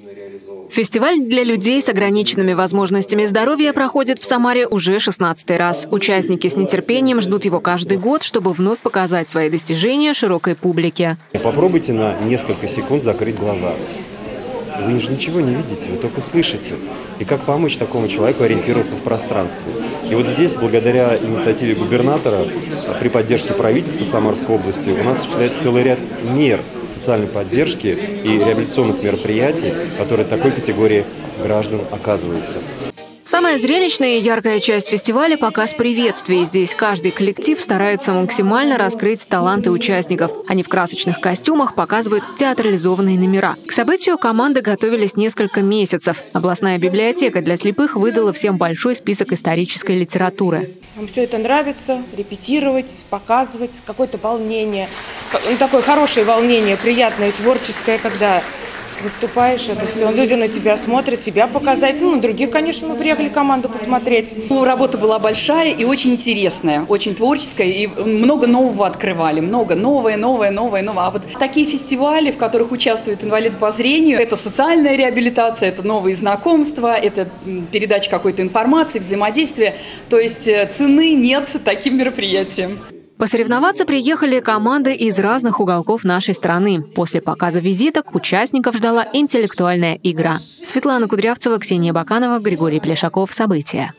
Фестиваль для людей с ограниченными возможностями здоровья проходит в Самаре уже 16-й раз. Участники с нетерпением ждут его каждый год, чтобы вновь показать свои достижения широкой публике. Попробуйте на несколько секунд закрыть глаза. Вы же ничего не видите, вы только слышите. И как помочь такому человеку ориентироваться в пространстве? И вот здесь, благодаря инициативе губернатора, при поддержке правительства Самарской области, у нас осуществляется целый ряд мер социальной поддержки и реабилитационных мероприятий, которые такой категории граждан оказываются. Самая зрелищная и яркая часть фестиваля – показ приветствий. Здесь каждый коллектив старается максимально раскрыть таланты участников. Они в красочных костюмах показывают театрализованные номера. К событию команды готовились несколько месяцев. Областная библиотека для слепых выдала всем большой список исторической литературы. Нам все это нравится, репетировать, показывать, какое-то волнение. Такое хорошее волнение, приятное, творческое, когда выступаешь, это все, люди на тебя смотрят, себя показать. Ну, на других, конечно, мы приехали команду посмотреть. Работа была большая и очень интересная, очень творческая, и много нового открывали, много новое. А вот такие фестивали, в которых участвуют инвалиды по зрению, это социальная реабилитация, это новые знакомства, это передача какой-то информации, взаимодействия. То есть цены нет таким мероприятиям. Посоревноваться приехали команды из разных уголков нашей страны. После показа визиток участников ждала интеллектуальная игра. Светлана Кудрявцева, Ксения Баканова, Григорий Плешаков. События.